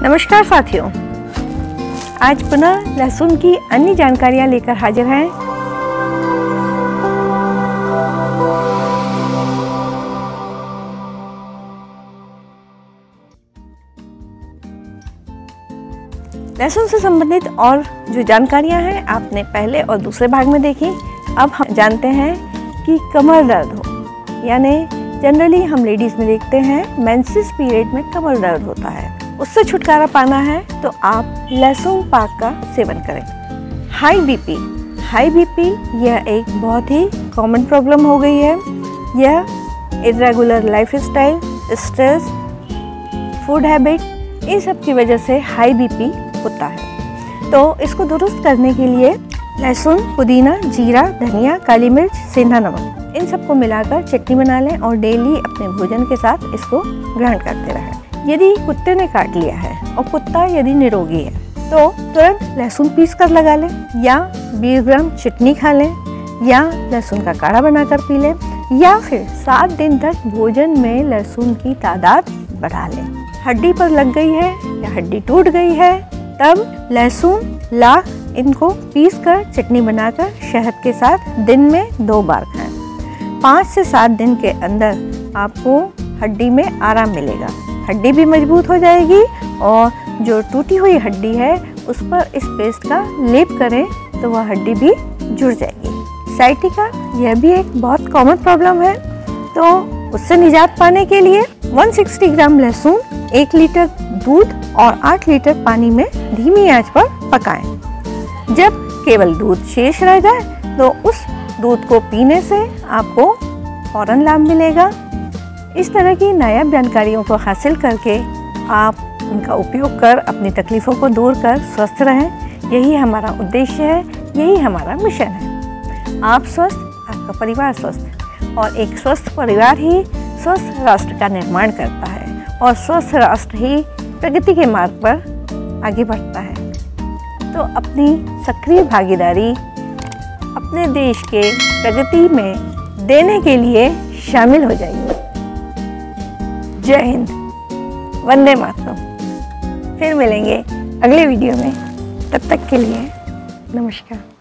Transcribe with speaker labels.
Speaker 1: नमस्कार साथियों, आज पुनः लहसुन की अन्य जानकारियाँ लेकर हाजिर हैं। लहसुन से संबंधित और जो जानकारियाँ हैं आपने पहले और दूसरे भाग में देखी। अब हम जानते हैं कि कमर दर्द हो, यानी जनरली हम लेडीज़ में देखते हैं मेंसेस पीरियड में कमर दर्द होता है, उससे छुटकारा पाना है तो आप लहसुन पाक का सेवन करें। हाई बीपी यह एक बहुत ही कॉमन प्रॉब्लम हो गई है। यह irregular lifestyle, stress, food habit, इन सब की वजह से हाई बीपी होता है। तो इसको दुरुस्त करने के लिए लहसुन, पुदीना, जीरा, धनिया, काली मिर्च, सेंधा नमक, इन सबको मिलाकर चटनी बना लें और डेली अपने भोजन के साथ इसको ग्रहण करते रहें। यदि कुत्ते ने काट लिया है और कुत्ता यदि निरोगी है तो तुरंत लहसुन पीस कर लगा लें, या 20 ग्राम चटनी खा लें, या लहसुन का काढ़ा बनाकर पी लें, या फिर 7 दिन तक भोजन में लहसुन की तादाद बढ़ा लें। हड्डी पर लग गई है या हड्डी टूट गई है तब लहसुन, लाख इनको पीस कर चटनी बनाकर शहद के साथ दिन में 2 बार खाएं। 5 से 7 दिन के अंदर आपको हड्डी में आराम मिलेगा, हड्डी भी मजबूत हो जाएगी और जो टूटी हुई हड्डी है उस पर इस पेस्ट का लेप करें तो वह हड्डी भी जुड़ जाएगी। साइटिका यह भी एक बहुत कॉमन प्रॉब्लम है, तो उससे निजात पाने के लिए 160 ग्राम लहसुन 1 लीटर दूध और 8 लीटर पानी में धीमी आंच पर पकाएं। जब केवल दूध शेष रह जाए तो उस दूध को पीने से आपको फौरन लाभ मिलेगा। इस तरह की नायाब जानकारियों को हासिल करके आप उनका उपयोग कर अपनी तकलीफ़ों को दूर कर स्वस्थ रहें। यही हमारा उद्देश्य है, यही हमारा मिशन है। आप स्वस्थ, आपका परिवार स्वस्थ, और एक स्वस्थ परिवार ही स्वस्थ राष्ट्र का निर्माण करता है और स्वस्थ राष्ट्र ही प्रगति के मार्ग पर आगे बढ़ता है। तो अपनी सक्रिय भागीदारी अपने देश के प्रगति में देने के लिए शामिल हो जाइए। जय हिंद, वंदे मातरम। फिर मिलेंगे अगले वीडियो में, तब तक के लिए नमस्कार।